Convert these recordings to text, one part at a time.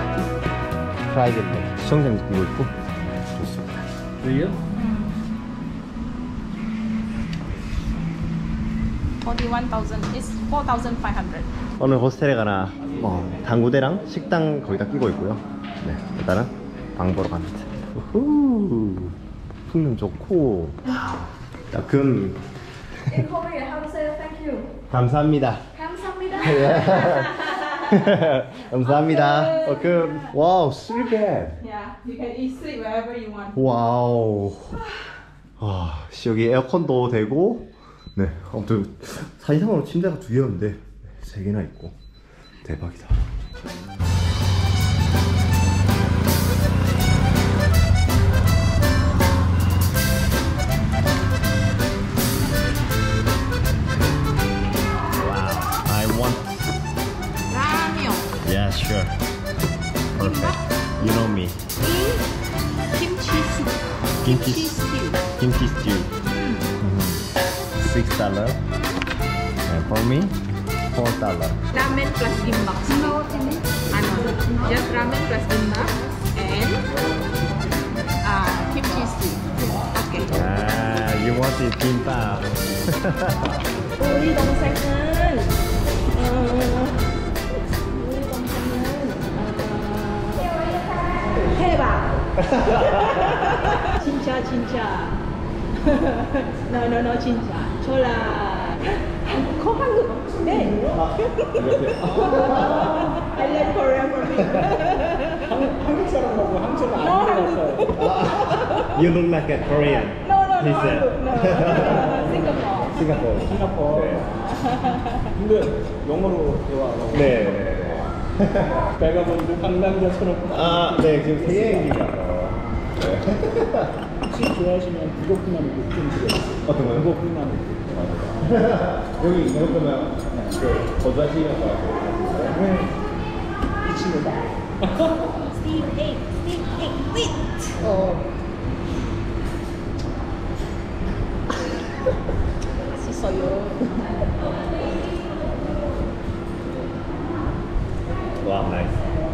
프라이빗 수영장 느끼고 있고 좋습니다. 그래요? 41,000 is 4,500. 오늘 호스텔에 가나 당구대랑 식당 거기다 끼고 있고요. 네, 일단은 방 보러 갑니다. 우후, 풍경 좋고 금 In Korea, how to say thank you? 감사합니다. 감사합니다. 감사합니다. 금 와우, sleep bed. Yeah, you can eat sleep wherever you want. 와우. 여기 에어컨도 되고, 네, 아무튼 사진상으로 침대가 2개였는데 3개나 있고 대박이다. Yeah, sure. Perfect. You know me. Kimchi soup. Kimchi stew. Kimchi stew. $6. And for me, $4. Ramen plus gimbap. Just ramen plus gimbap and kimchi stew. Okay. Ah, you want it kimbap. 우리 동생은 해봐. 진짜. No, 진짜. 졸라. 한국. 네. I learn Korean from him. 한국 사람하고 한국 사람 안 들어갔어요. You look like a Korean. No, He said. Singapore. Singapore. 네. 근데 영어로 대화하고. 네. 배가 먼저 관광자처럼. 아, 네. 지금 세계 여행이라서. 혹시 좋아하시면 북어쿠나무 좀 드려요. 어떤 거요? 북어쿠나무. 여기 그러면 거주하시면서 네. 이 친구다. Steve egg with. 맛있어요. 와, 나이스.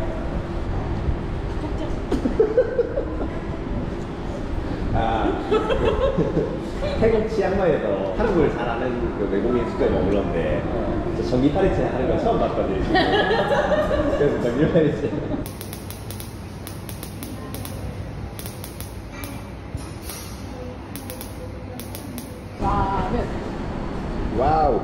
태국 치앙마이에서 한국을 잘하는 그 외국인 숙소에 머물렀는데 저 전기 파리채 하는 거 처음 봤거든요. 지금. 그래서 전기 파리채. 와우.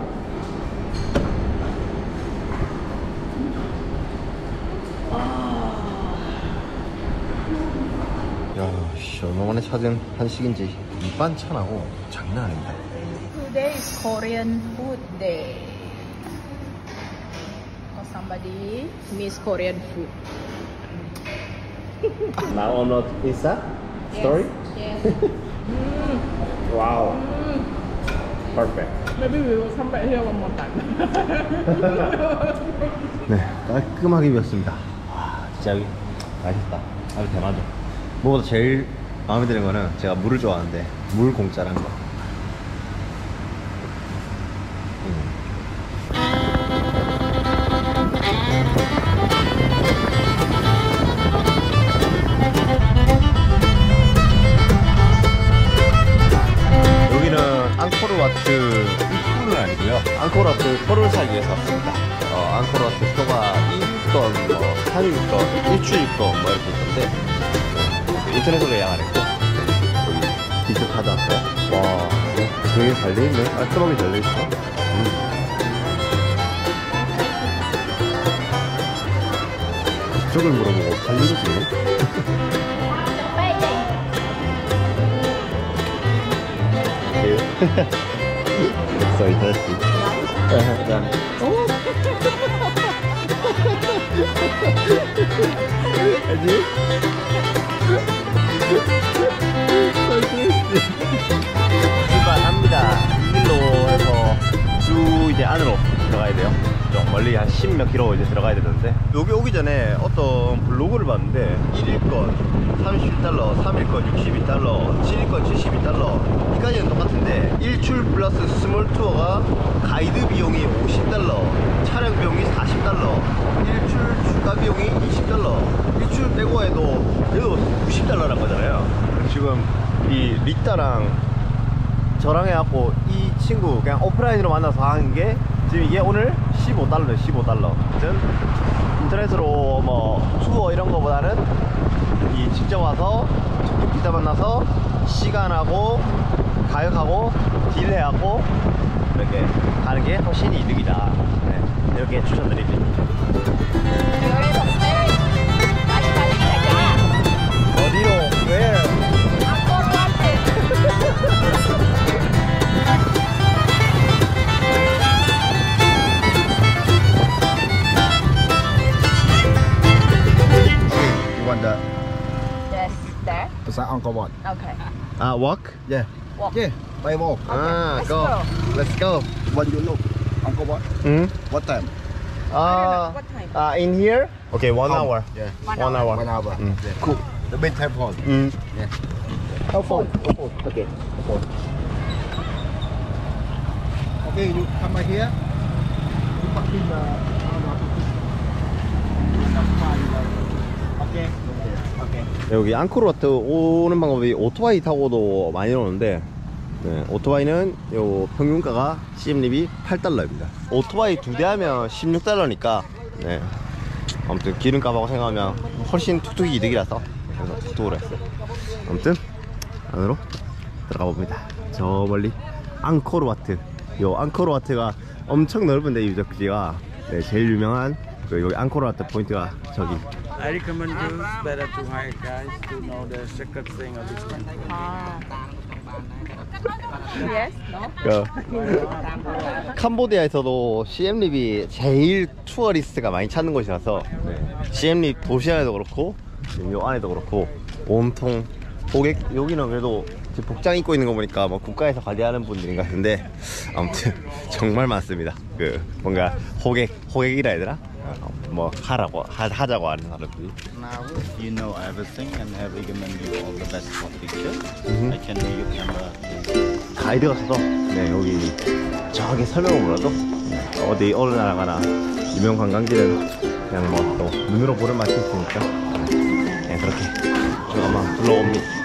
야, 씨, 얼마 만에 찾은 한식인지 밑반찬하고 장난 아닙니다. Today is Korean food day. Or somebody miss Korean food. Now on a Insta story? Yes. Wow. Perfect. Maybe we will come back here one more time. 네, 깔끔하게 비웠습니다. 와, 진짜 여기 맛있다. 아주 대만족. 무엇보다 제일 마음에 드는 거는 제가 물을 좋아하는데 물 공짜라는 거. 여기는 앙코르와트 입구는 아니고요. 앙코르와트 표를 사기 위해서 왔습니다. 앙코르와트 표가 2일권, 3일권, 일주일권 뭐 이렇게 있던데 인터넷으로 예약하니까 여기 디지털 카드 왔어요. 와, 되게 잘 돼있네. 깔끔하게 잘 돼있어. 그쪽을 물어보고 살리지. So thirsty. 출발합니다. 이 길로 해서 쭉 이제 안으로 들어가야 돼요. 저 좀 멀리 한 10몇 킬로 이제 들어가야 되는데, 여기 오기 전에 어떤 블로그를 봤는데 1일권 31달러, 3일권 62달러, 7일권 72달러, 이까지는 똑같은데 일출 플러스 스몰 투어가 가이드 비용이 50달러, 촬영 비용이 40달러, 일출 추가 비용이 20달러, 일출 빼고 해도 그래도 90달러란 거잖아요. 지금 이 리따랑 저랑 해갖고 이 친구 그냥 오프라인으로 만나서 하는 게 지금 이게 오늘 15달러예요. 15달러. 인터넷으로 뭐 투어 이런 거보다는 이 직접 와서 직접 기사 만나서 시간하고 가격하고 딜 해갖고 이렇게 가는 게 훨씬 이득이다. 네, 이렇게 추천드립니다. 어디로? Where? Want the Yes, there. beside Angkor Wat? Okay. Walk? Yeah. Walk. Yeah. By walk. let's Go. go. Let's go. When you look Angkor Wat, what time? What time? In here? Okay, 1 hour. Yeah. 1 1 hour. 1 hour. Yeah. Cool. The big temple. Yeah. How phone? Okay. Okay, you come by here. You park in the. Okay. Okay. 여기 앙코르와트 오는 방법이 오토바이 타고도 많이 오는데, 네, 오토바이는 요 평균가가 CM립이 8달러입니다. 오토바이 2대 하면 16달러니까 네, 아무튼 기름값하고 생각하면 훨씬 툭툭이 이득이라서 그래서 툭툭으로 했어요. 아무튼 안으로 들어가 봅니다. 저 멀리 앙코르와트, 요 앙코르와트가 엄청 넓은데 이 유적지가, 네, 제일 유명한 그 여기 앙코르와트 포인트가 저기. I recommend you better to hire guys to know the secret thing of this temple. Yes, no? 그 캄보디아에서도 시엠립이 제일 투어리스트가 많이 찾는 곳이라서, 네, 시엠립 도시 안에도 그렇고 지금 요 안에도 그렇고 온통 고객, 여기는 그래도 지금 복장 입고 있는 거 보니까 뭐 국가에서 관리하는 분들인 것 같은데 아무튼 정말 많습니다. 그 뭔가 호객이라 해야 되나? 뭐 하자고 하는 사람들이. Now you know everything and I recommend you all the best for picture. I can do your camera. 가이드가 없어서, 네, 여기 저기 설명을 몰라도, 네, 어디 어느 나라 가나 유명 관광지는 그냥 뭐 또 눈으로 보는 맛이 있으니까, 네, 그렇게 좀 아마 불러옵니다.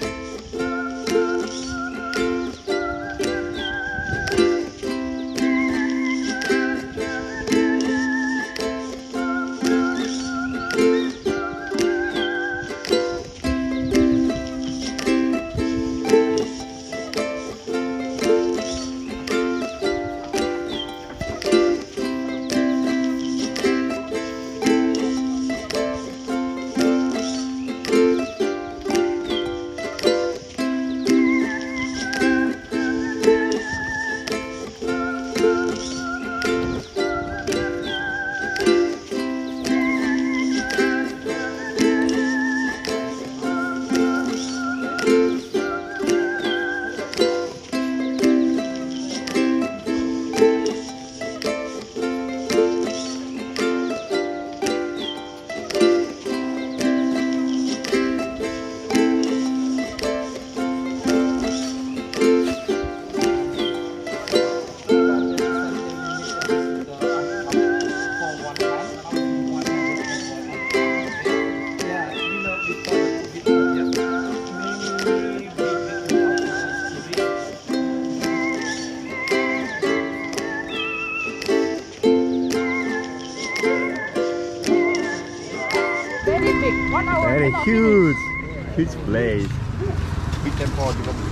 Very huge place. Big temple. You want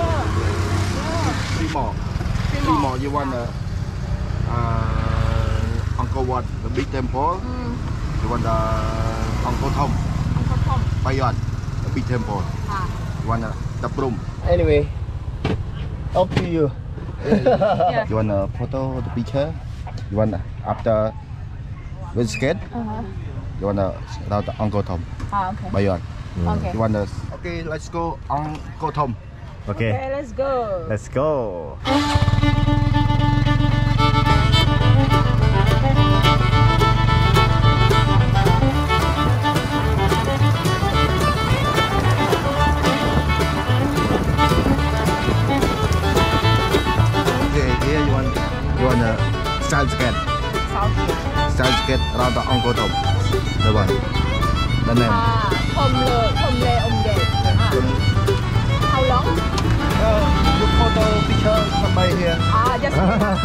three more. You want Angkor Wat, the big temple. You want the Angkor Thom. Bayon, the big temple. You want the Prum. Anyway, up to you. You want a photo, the picture. You want after with skate. You want the Angkor Thom. Okay. Bayon. Okay. You want the okay? Let's go Angkor Thom. Okay, Okay, let's go. let's go. Rata Angkor Thom. The one. The name. Thom le Omdet. How long? The photo picture somebody here. Just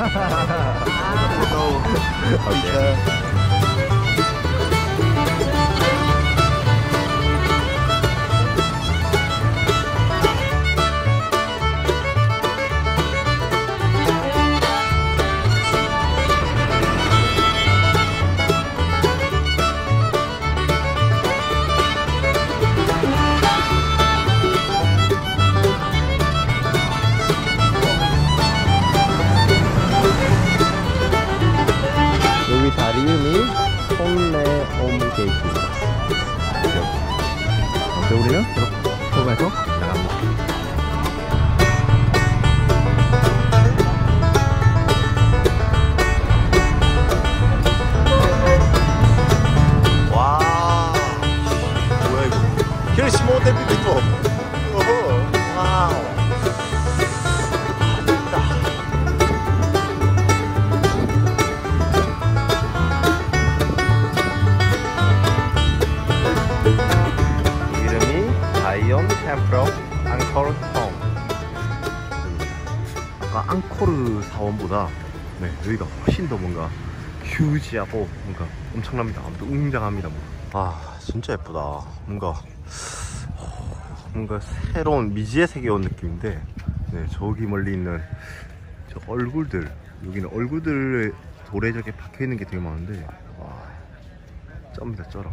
Photo picture. 여기 다리 이름이 홈레옴 게이트입니다. 그래서 우리는 들어가서 나갑니다. 와, 뭐야 이거? Here's more than beautiful. 와우. 이름이 다이온 템플 앙코르 톰. 아까 앙코르 사원보다 여기가 훨씬 더 뭔가 휴지하고 뭔가 엄청납니다. 아무튼 웅장합니다. 아 진짜 예쁘다. 뭔가 새로운 미지의 세계에 온 느낌인데 저기 멀리 있는 저 얼굴들, 여기는 얼굴들 돌에 저렇게 박혀있는 게 되게 많은데 와 쩝니다 쩔어.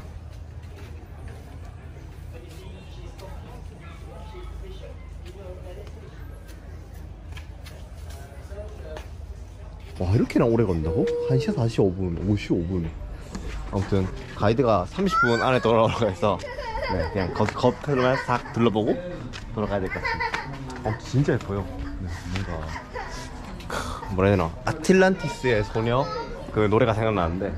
와 이렇게나 오래 걸린다고? 1시간 45분 55분. 아무튼 가이드가 30분 안에 돌아오라고 해서 그냥 겉으로만 싹 둘러보고 돌아가야 될 것 같습니다. 진짜 예뻐요. 뭔가 뭐라 해야 되나, 아틀란티스의 소녀 그 노래가 생각나는데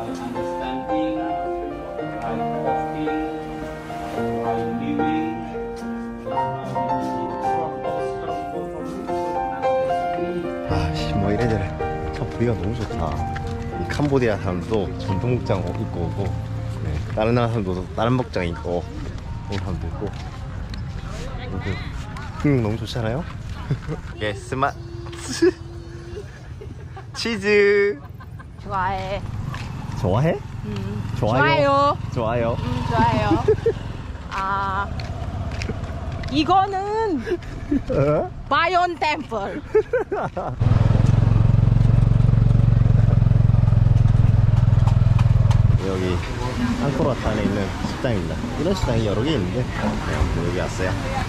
뭐 이래저래 참 분위기가 너무 좋다. 이 캄보디아 사람도 전통 복장 입고 오고 다른 나라 사람도 다른 복장 입고 오는 사람도 있고 너무 좋잖아요. 예, 스마 치즈 좋아해. 좋아해? 좋아요. 좋아요. 좋아요. 좋아요. 이거는 바이온 템플. 여기 앙코르와트 안에 있는 식당입니다. 이런 식당이 여러 개 있는데 여기 왔어요.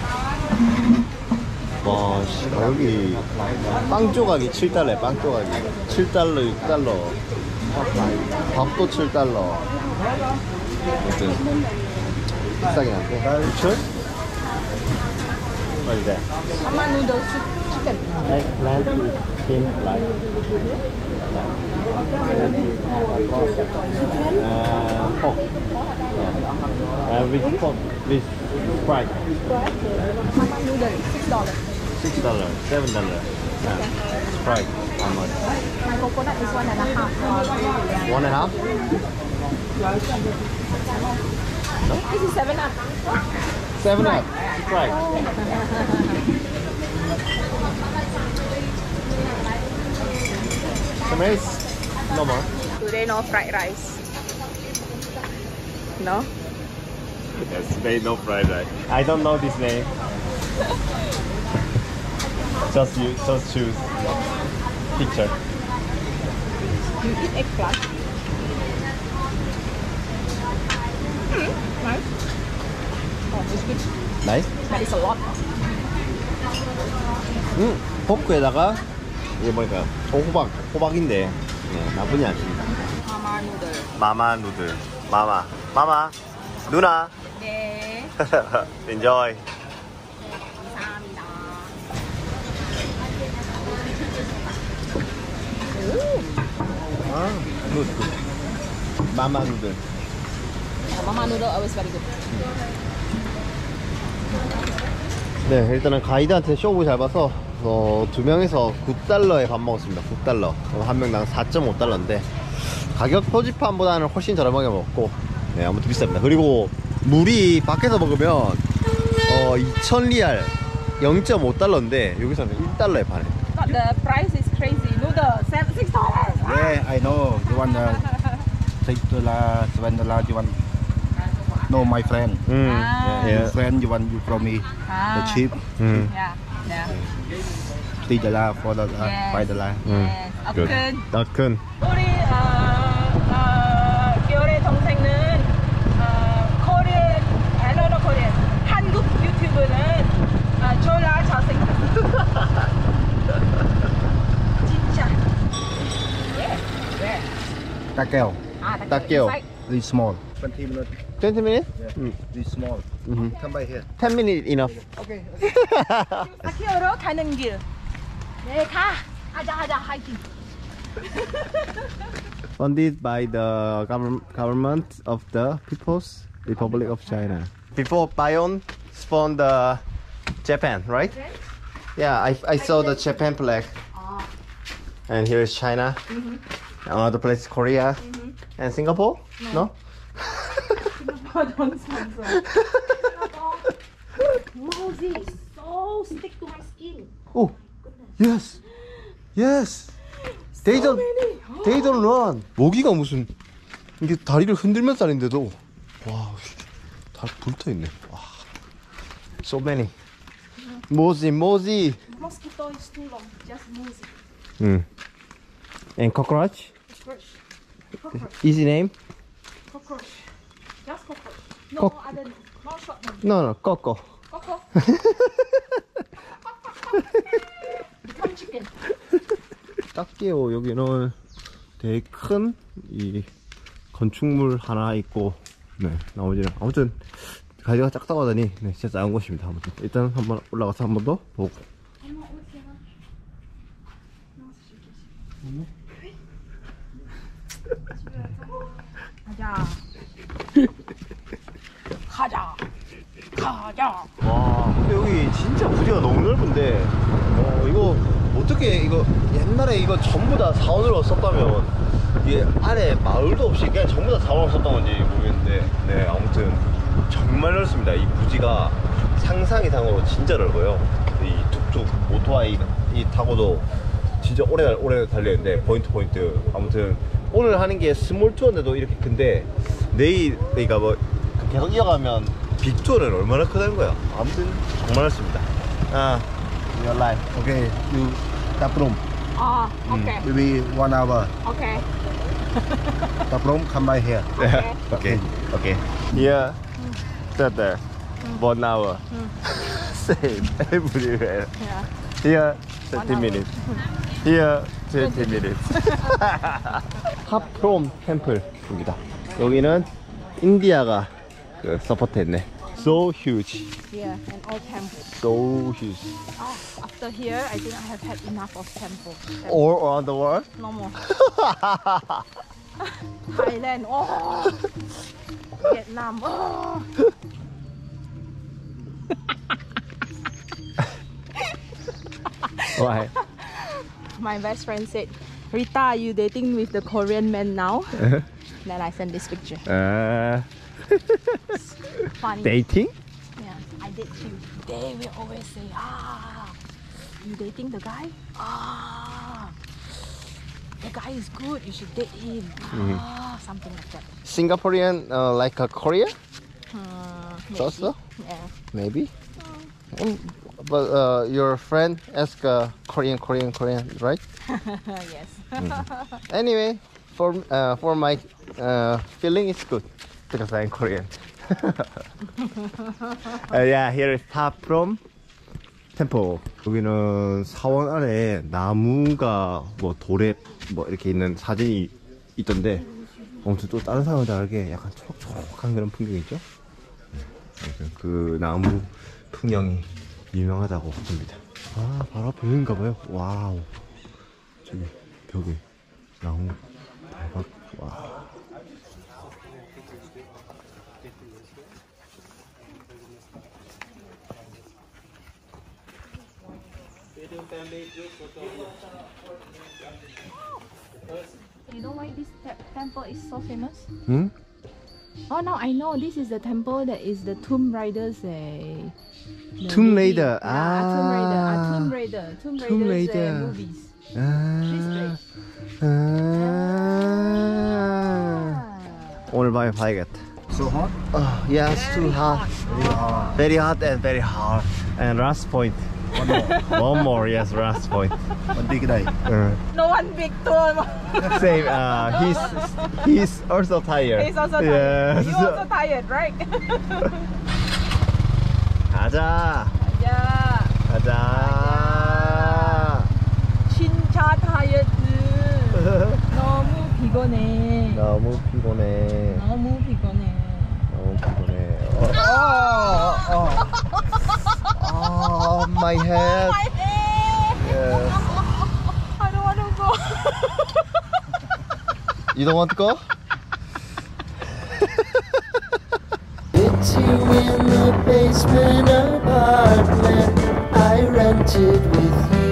와, 여기 빵 조각이 7달러에 빵 조각이 7달러, 6달러, 밥도 7달러. 아무튼 비싸긴 한데. 그쵸? What is that? Mama noodle soup chicken. Eggplant with thin like pork. Yeah. With pork, with fried. Mama noodle $6. $6, $7. Yeah. Fried. How much? My coconut is 1.5. 1.5? This is 7 up. 7 up. Fried. Some rice? No more. Today no fried rice. No? Yes, they no fried rice. I don't know this name. just choose picture. You eat eggplant? Nice. Oh, it's good. Nice. That is a lot. 포크에다가 이게 뭐니까 호박인데 나쁘지 않습니다. Mama noodle. 마마 누들. 마마 누나. 네. Enjoy. 감사합니다. 누들. 마마 누들. Mama noodle always very good. 네, 일단은 가이드한테 쇼부 잘 봐서 2명에서 $9에 밥 먹었습니다. $9. 한 명당 4.5달러인데 가격 표지판보다는 훨씬 저렴하게 먹고, 네, 아무튼 비쌉니다. 그리고 물이 밖에서 먹으면 2,000리알 0.5달러인데 여기서는 1달러에 파네. But the price is crazy. Noodle, $6. Yeah, I know. You want $6, $7. You want? No, my friend. Ah. Your friend, you want you from me the cheap Yeah, yeah. $3, $4, $5. Yes. Good. 큰. 우리 겨울의 동생은 코리안, another Korean, 한국 유튜브는 졸라 잘생겼어. 진짜. 왜? Takeo. 딱게요. This small. 20 minutes. 20 minutes? This small. Come by here. 10 minutes enough. Okay. 타키오로 가는 길. 네, 가. 가자, 하이킹. Funded by the government of the People's Republic of China. Before Bayonne spawned Japan, right? Yeah, I saw the Japan flag. And here is China. Another place is Korea. And Singapore? No? don't sponsor. Moses, so stick to my skin. Oh, yes, yes. They don't run. 모기가 무슨 이게 다리를 흔들면서 다니는데도 와, 다 불타 있네. 와, so many. 모지. Mosquito is too long, just Moses. And cockroach. Cockroach. Easy name? Cockroach. Just cockroach. No Cock- other name. No short name. No, Coco. Coco. Become chicken. 딱게요. 여기는 되게 큰 이 건축물 하나 있고, 네, 나머지는 아무튼 가지가 작다고 하더니 네, 진짜 작은 곳입니다. 아무튼 일단 한번 올라가서 한 번 더 보고. 가자. 와, 근데 여기 진짜 부지가 너무 넓은데, 이거 어떻게 이거 옛날에 이거 전부 다 사원으로 썼다면 이게 안에 마을도 없이 그냥 전부 다 사원으로 썼던 건지 모르겠는데, 네, 아무튼 정말 넓습니다. 이 부지가 상상 이상으로 진짜 넓어요. 이 툭툭 오토바이 이 타고도 진짜 오래 달리는데 포인트. 아무튼 오늘 하는 게 스몰 투어인데도 이렇게 큰데 내일 그러니까 뭐 계속 이어가면 빅 투어는 얼마나 크다는 거야. 아무튼 정말 넓습니다. Your life. Okay, you tap room. Okay. Maybe 1 hour. Okay. Tap room, come by here. Okay. Here, there. 1 hour. Same everywhere. Yeah. Here, 30 minutes. Here, 20 minutes. 탑프롬 템플입니다. 여기는 인디아가 그 서포트했네. So huge. Yeah, an old temple. So huge. After here, I think I have had enough of temple. All around the world. No more. Thailand. Oh. Vietnam. Oh. Why? My best friend said, Rita, are you dating with the Korean man now? Then I sent this picture. Funny. Dating? Yeah, I date you. They will always say, you dating the guy? The guy is good, you should date him. Something like that. Singaporean like a Korea? Maybe. Also? Yeah. Maybe. But your friend asked Korean, right? Yes. Anyway, for my feeling, it's good because I'm Korean. Yeah, here is Taprom Temple. 여기는 사원 안에 나무가 뭐 돌에 뭐 이렇게 있는 사진이 있던데, 아무튼 또 다른 사람과 다르게 약간 초록초록한 그런 풍경이죠. 그 나무 풍경이 유명하다고 합니다. 바로 앞에 여긴가봐요. 와우. 저기 벽에 나무 달박. 와. You know why this temple is so famous? 응? Oh, now I know. This is the temple that is the Tomb Raiders. The Tomb movie. Raider. Yeah, Tomb Raider. Tomb Raider. Tomb Tomb Raiders Raider. movies. 아, This place. 아. 오늘 밤에 봐야겠다. So hot? Yes, too hot. Very hot and very hard. And last point. One more. One more, yes, last point. One big day. No one big tour. Same. He's also tired. He's also tired. Yes. You also tired, right? 가자. Yeah. 가자. 진짜 tired. 너무 피곤해. 너무 피곤해. 너무 피곤해. 너무 피곤해. Oh, my head. My head. Yes. I don't want to go. You don't want to go? It's you in the basement apartment I rented with you.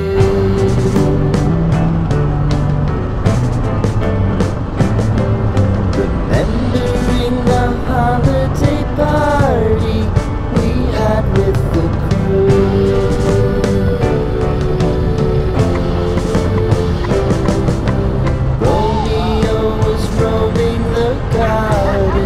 Remembering the holiday party we had with the crew. Romeo was roaming the garden.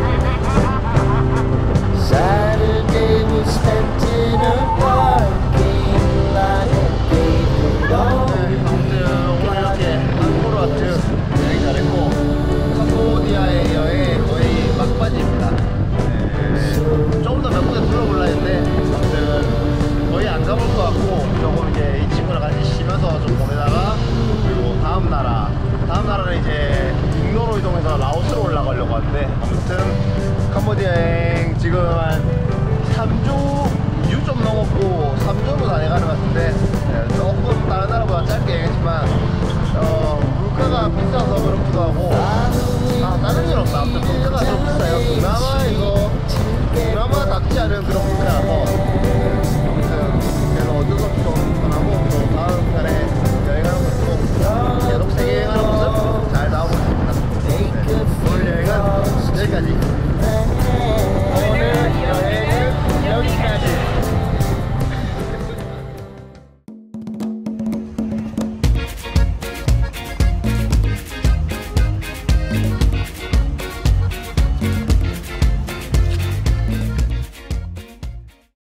Saturday was spent in a parking lot. Gave it all. 아무튼 오늘 이렇게 앙코르와트 여행 잘했고 캄보디아의 여행 거의 막바지입니다. 조금 더 몇 군데 둘러볼라 했는데 아무튼 거의 안 가볼 것 같고 조금 이제 이 친구랑 같이 쉬면서 좀 보내다가 그리고 다음 나라는 이제 육로로 이동해서 라오스로 올라가려고 하는데 아무튼 캄보디아 여행 지금 한 3주 2주 좀 넘었고 3주로 다 돼가는 것 같은데 조금 다른 나라보다 짧게 여행했지만 물가가 비싸서 그렇기도 하고 다른 일 없다. 아무튼 물가가 좀 비싸요. 그나마 닿지 않은 그런 물가